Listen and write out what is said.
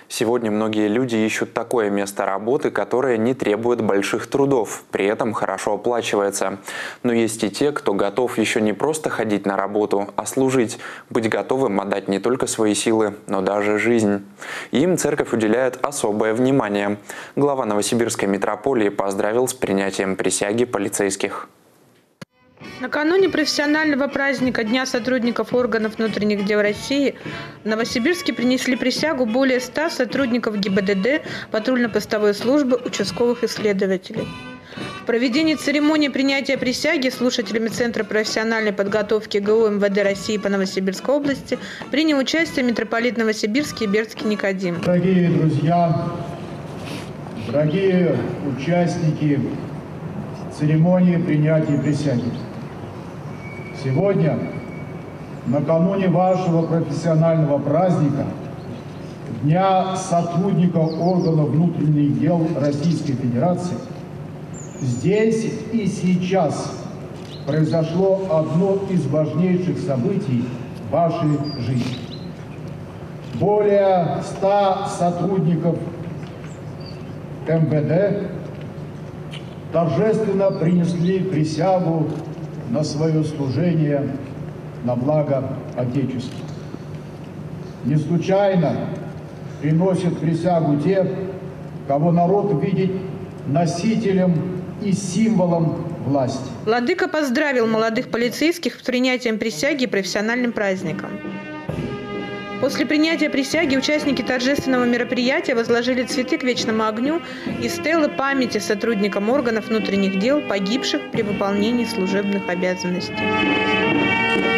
Сегодня многие люди ищут такое место работы, которое не требует больших трудов, при этом хорошо оплачивается. Но есть и те, кто готов еще не просто ходить на работу, а служить, быть готовым отдать не только свои силы, но даже жизнь. Им церковь уделяет особое внимание. Глава Новосибирской митрополии поздравил с принятием присяги полицейских. Накануне профессионального праздника Дня сотрудников органов внутренних дел России в Новосибирске принесли присягу более 100 сотрудников ГИБДД, патрульно-постовой службы, участковых исследователей. В проведении церемонии принятия присяги слушателями Центра профессиональной подготовки ГУ МВД России по Новосибирской области принял участие митрополит Новосибирский и Бердский Никодим. Дорогие друзья, дорогие участники церемонии принятия присяги. Сегодня, накануне вашего профессионального праздника, Дня сотрудников органов внутренних дел Российской Федерации, здесь и сейчас произошло одно из важнейших событий вашей жизни. Более 100 сотрудников МВД торжественно принесли присягу на свое служение на благо Отечества. Не случайно приносят присягу те, кого народ видит носителем и символом власти. Владыка поздравил молодых полицейских с принятием присяги и профессиональным праздником. После принятия присяги участники торжественного мероприятия возложили цветы к вечному огню и стелы памяти сотрудникам органов внутренних дел, погибших при выполнении служебных обязанностей.